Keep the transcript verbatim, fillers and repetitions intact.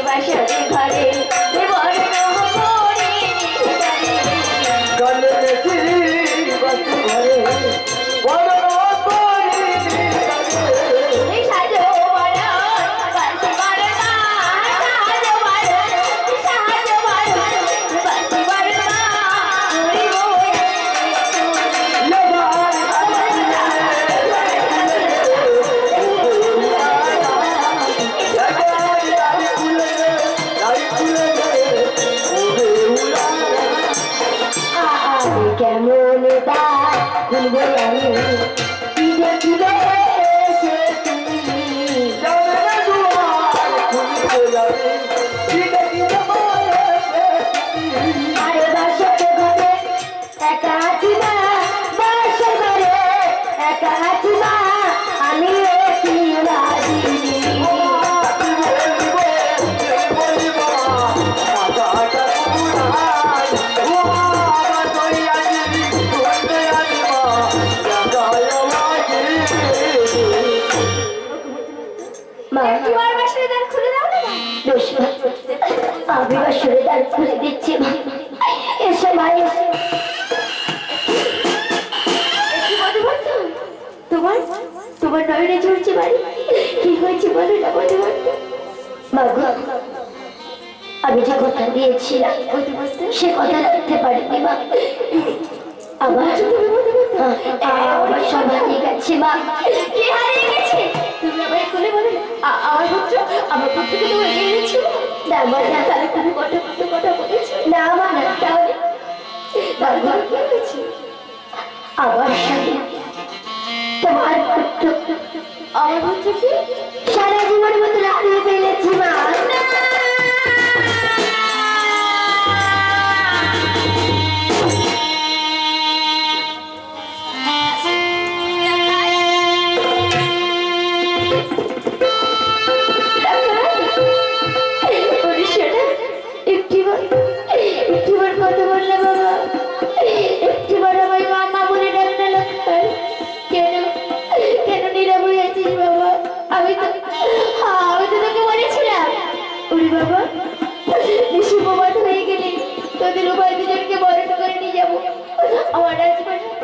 বাসরে ঘরে বড় করে গলে বেশি বাস ঘরে বড় কেমন দায় খুলবো আমি কি দেখিবে সে তুমি আরে বাসর ঘরে একা আছি না বাসর ঘরে একা আছি না আমি একটি রাজিনী আমি বাসরে দ্বার খুলে দিচ্ছি এসে মা এসে তোমার তোমার নয়নে ঝরছে বাড়ি কি হয়েছে বলো না বধূবর্তী মা গো আমি যে কথা দিয়েছিলাম সে কথা রাখতে পারিনি মা আমার আমার সব হারিয়ে গেছে মা কি হারিয়ে গেছে তুমি আমায় খুলে বলো আমার পুত্র আমার পুত্রকে তোমার মেরেছি না মা না তাহলে তুমি কথা কথা কথা বলেছো না মা না তাহলে তারপর কি হয়েছে আমার সাথে তোমার পুত্র আমার পুত্রকে সারা জীবনের মতো হারিয়ে ফেলেছি মা তোদের উভয় দুজনকে বরণ করে নিয়ে যাবো আমার রাজবাড়ি